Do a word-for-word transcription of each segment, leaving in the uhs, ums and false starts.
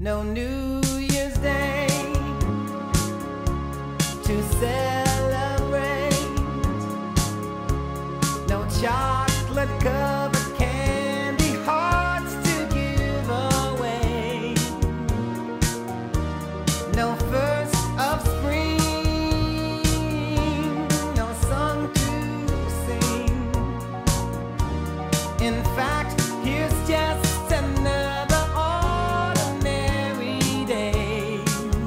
no New Year's Day to celebrate, no chocolate covered candy hearts to give away, no first of spring, no song to sing. In fact, here's just another ordinary day.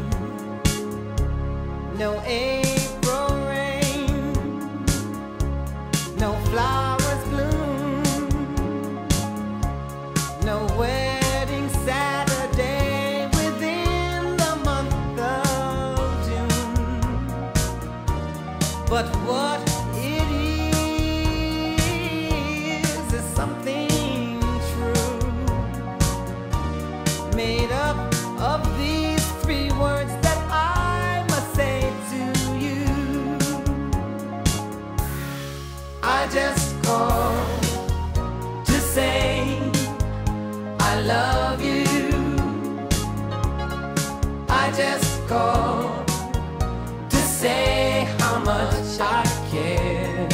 No April rain, no flowers bloom, no wedding Saturday within the month of June. But what it is is something true, made up of these three words that I must say to you. I just called to say I love you. I just called to say how much I care.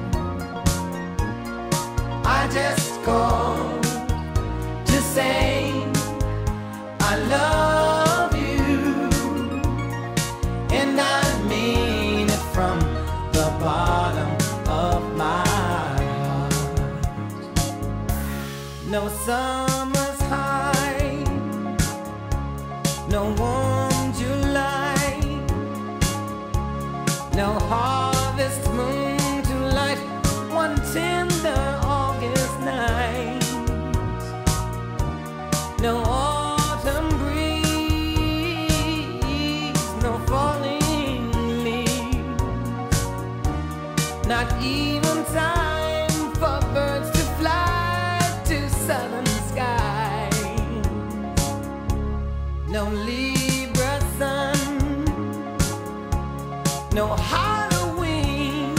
I just called to say I love you, and I mean it from the bottom of my heart. No summer's high, no warm July, no harvest moon to light one tender August night, no autumn breeze, no falling leaves, not even time for birds to fly to southern skies, no Libra sun, no Halloween,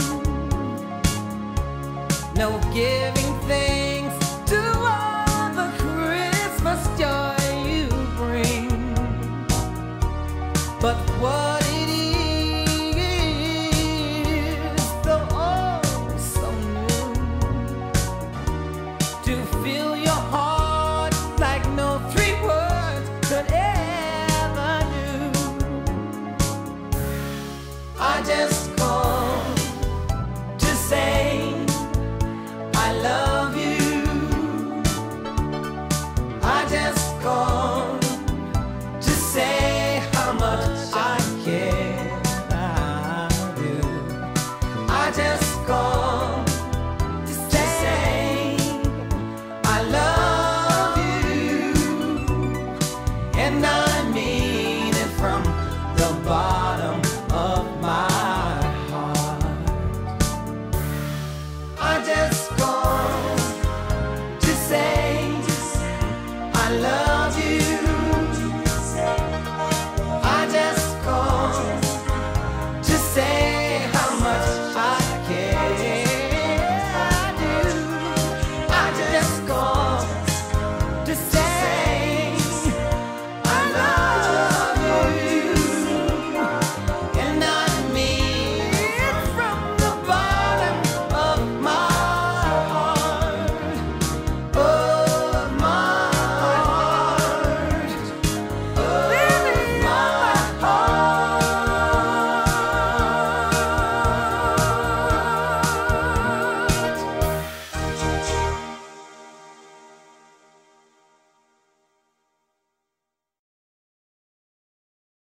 no giving thanks to all the Christmas joy you bring. But what